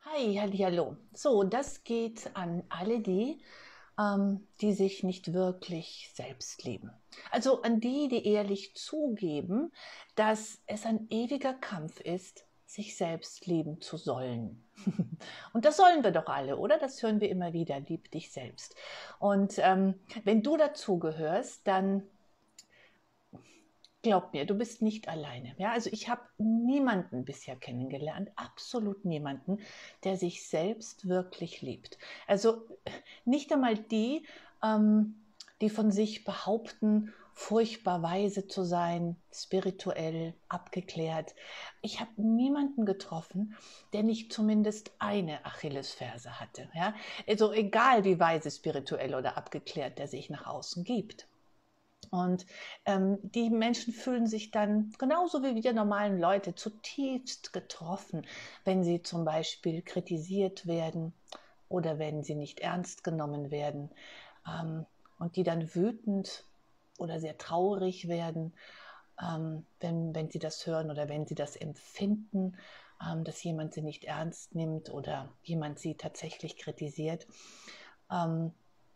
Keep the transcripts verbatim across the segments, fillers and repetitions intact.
Hi, hallihallo. So, das geht an alle die, ähm, die sich nicht wirklich selbst lieben. Also an die, die ehrlich zugeben, dass es ein ewiger Kampf ist, sich selbst lieben zu sollen. Und das sollen wir doch alle, oder? Das hören wir immer wieder, lieb dich selbst. Und ähm, wenn du dazu gehörst, dann glaub mir, du bist nicht alleine. Ja, also ich habe niemanden bisher kennengelernt, absolut niemanden, der sich selbst wirklich liebt. Also nicht einmal die, ähm, die von sich behaupten, furchtbar weise zu sein, spirituell, abgeklärt. Ich habe niemanden getroffen, der nicht zumindest eine Achillesferse hatte. Ja? Also egal wie weise, spirituell oder abgeklärt der sich nach außen gibt. Und ähm, die Menschen fühlen sich dann genauso wie wir normalen Leute zutiefst getroffen, wenn sie zum Beispiel kritisiert werden oder wenn sie nicht ernst genommen werden, ähm, und die dann wütend oder sehr traurig werden, ähm, wenn, wenn sie das hören oder wenn sie das empfinden, ähm, dass jemand sie nicht ernst nimmt oder jemand sie tatsächlich kritisiert. Ähm,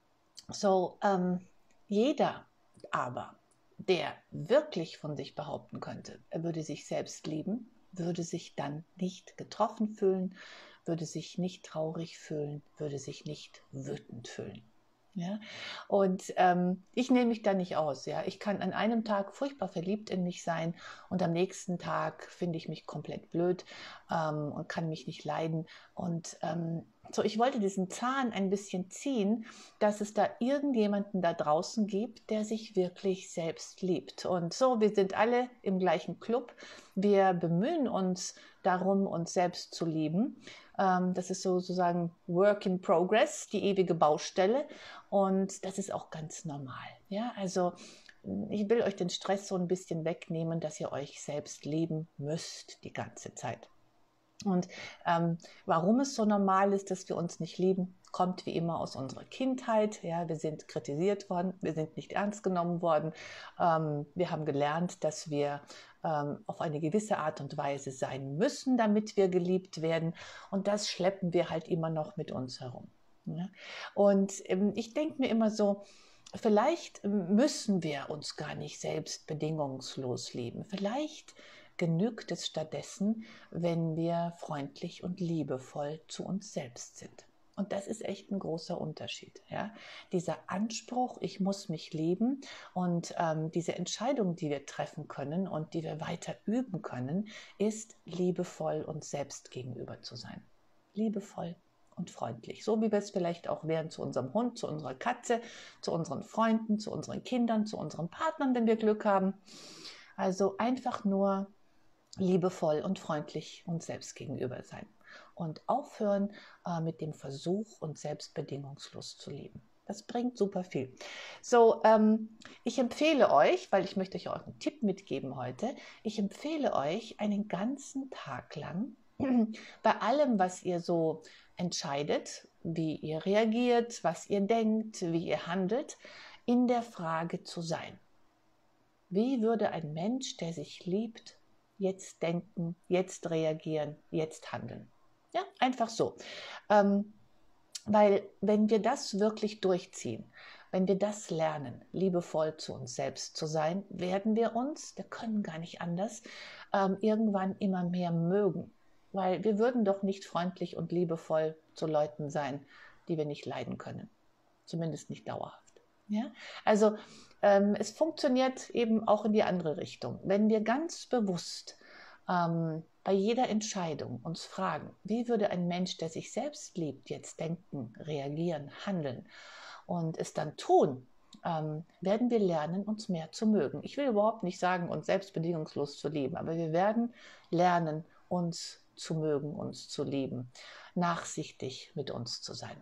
so, ähm, jeder aber, der wirklich von sich behaupten könnte, er würde sich selbst lieben, würde sich dann nicht getroffen fühlen, würde sich nicht traurig fühlen, würde sich nicht wütend fühlen. Ja? Und ähm, ich nehme mich da nicht aus. Ja? Ich kann an einem Tag furchtbar verliebt in mich sein und am nächsten Tag finde ich mich komplett blöd ähm, und kann mich nicht leiden. Und ähm, so, ich wollte diesen Zahn ein bisschen ziehen, dass es da irgendjemanden da draußen gibt, der sich wirklich selbst liebt. Und so, wir sind alle im gleichen Club. Wir bemühen uns darum, uns selbst zu lieben. Ähm, das ist sozusagen Work in Progress, die ewige Baustelle. Und das ist auch ganz normal. Ja, also ich will euch den Stress so ein bisschen wegnehmen, dass ihr euch selbst lieben müsst die ganze Zeit. Und ähm, warum es so normal ist, dass wir uns nicht lieben, kommt wie immer aus unserer Kindheit. Ja, wir sind kritisiert worden, wir sind nicht ernst genommen worden. Ähm, wir haben gelernt, dass wir ähm, auf eine gewisse Art und Weise sein müssen, damit wir geliebt werden. Und das schleppen wir halt immer noch mit uns herum. Ja? Und ähm, ich denke mir immer so, vielleicht müssen wir uns gar nicht selbst bedingungslos lieben. Vielleicht genügt es stattdessen, wenn wir freundlich und liebevoll zu uns selbst sind. Und das ist echt ein großer Unterschied. Ja? Dieser Anspruch, ich muss mich lieben und ähm, diese Entscheidung, die wir treffen können und die wir weiter üben können, ist liebevoll uns selbst gegenüber zu sein. Liebevoll und freundlich. So wie wir es vielleicht auch wären zu unserem Hund, zu unserer Katze, zu unseren Freunden, zu unseren Kindern, zu unseren Partnern, wenn wir Glück haben. Also einfach nur liebevoll und freundlich uns selbst gegenüber sein. Und aufhören äh, mit dem Versuch, uns selbst bedingungslos zu lieben. Das bringt super viel. So, ähm, ich empfehle euch, weil ich möchte euch auch einen Tipp mitgeben heute, ich empfehle euch einen ganzen Tag lang bei allem, was ihr so entscheidet, wie ihr reagiert, was ihr denkt, wie ihr handelt, in der Frage zu sein. Wie würde ein Mensch, der sich liebt, jetzt denken, jetzt reagieren, jetzt handeln? Ja, einfach so. Ähm, weil wenn wir das wirklich durchziehen, wenn wir das lernen, liebevoll zu uns selbst zu sein, werden wir uns, wir können gar nicht anders, ähm, irgendwann immer mehr mögen. Weil wir würden doch nicht freundlich und liebevoll zu Leuten sein, die wir nicht leiden können. Zumindest nicht dauerhaft. Ja? Also ähm, es funktioniert eben auch in die andere Richtung. Wenn wir ganz bewusst ähm, bei jeder Entscheidung uns fragen, wie würde ein Mensch, der sich selbst liebt, jetzt denken, reagieren, handeln und es dann tun, ähm, werden wir lernen, uns mehr zu mögen. Ich will überhaupt nicht sagen, uns selbst bedingungslos zu lieben, aber wir werden lernen, uns zu mögen, uns zu lieben, nachsichtig mit uns zu sein,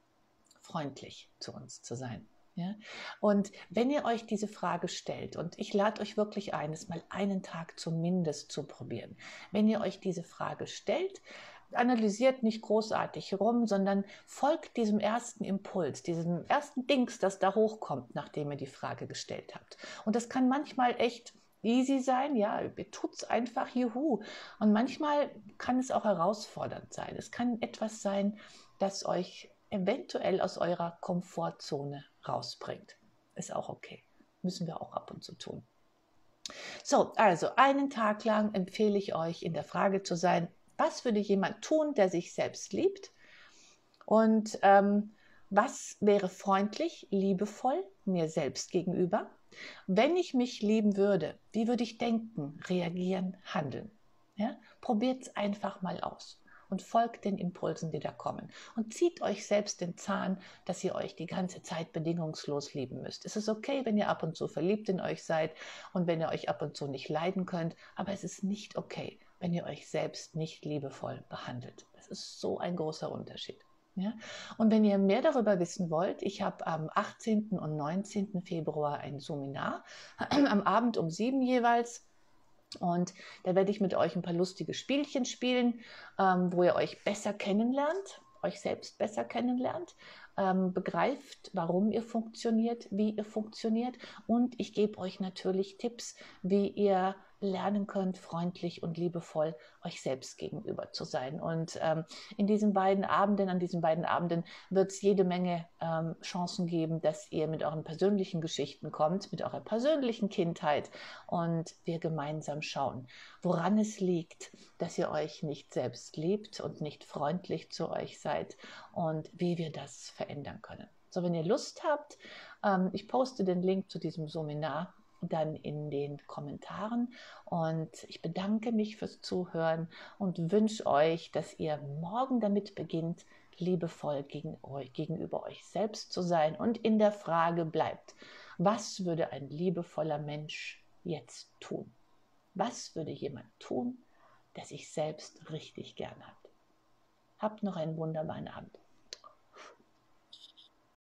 freundlich zu uns zu sein. Ja? Und wenn ihr euch diese Frage stellt, und ich lade euch wirklich ein, es mal einen Tag zumindest zu probieren, wenn ihr euch diese Frage stellt, analysiert nicht großartig rum, sondern folgt diesem ersten Impuls, diesem ersten Dings, das da hochkommt, nachdem ihr die Frage gestellt habt. Und das kann manchmal echt easy sein, ja, ihr tut es einfach, juhu. Und manchmal kann es auch herausfordernd sein. Es kann etwas sein, das euch eventuell aus eurer Komfortzone rausbringt. Ist auch okay. Müssen wir auch ab und zu tun. So, also einen Tag lang empfehle ich euch, in der Frage zu sein, was würde jemand tun, der sich selbst liebt? Und ähm, was wäre freundlich, liebevoll mir selbst gegenüber? Wenn ich mich lieben würde, wie würde ich denken, reagieren, handeln? Ja? Probiert es einfach mal aus und folgt den Impulsen, die da kommen. Und zieht euch selbst den Zahn, dass ihr euch die ganze Zeit bedingungslos lieben müsst. Es ist okay, wenn ihr ab und zu verliebt in euch seid und wenn ihr euch ab und zu nicht leiden könnt, aber es ist nicht okay, wenn ihr euch selbst nicht liebevoll behandelt. Das ist so ein großer Unterschied. Ja? Und wenn ihr mehr darüber wissen wollt, ich habe am achtzehnten und neunzehnten Februar ein Seminar, am Abend um sieben jeweils. Und da werde ich mit euch ein paar lustige Spielchen spielen, ähm, wo ihr euch besser kennenlernt, euch selbst besser kennenlernt, ähm, begreift, warum ihr funktioniert, wie ihr funktioniert. Und ich gebe euch natürlich Tipps, wie ihr lernen könnt, freundlich und liebevoll euch selbst gegenüber zu sein. Und ähm, in diesen beiden Abenden, an diesen beiden Abenden wird es jede Menge ähm, Chancen geben, dass ihr mit euren persönlichen Geschichten kommt, mit eurer persönlichen Kindheit und wir gemeinsam schauen, woran es liegt, dass ihr euch nicht selbst liebt und nicht freundlich zu euch seid und wie wir das verändern können. So, wenn ihr Lust habt, ähm, ich poste den Link zu diesem Seminar dann in den Kommentaren und ich bedanke mich fürs Zuhören und wünsche euch, dass ihr morgen damit beginnt, liebevoll gegen euch, gegenüber euch selbst zu sein und in der Frage bleibt, was würde ein liebevoller Mensch jetzt tun? Was würde jemand tun, der sich selbst richtig gern hat? Habt noch einen wunderbaren Abend.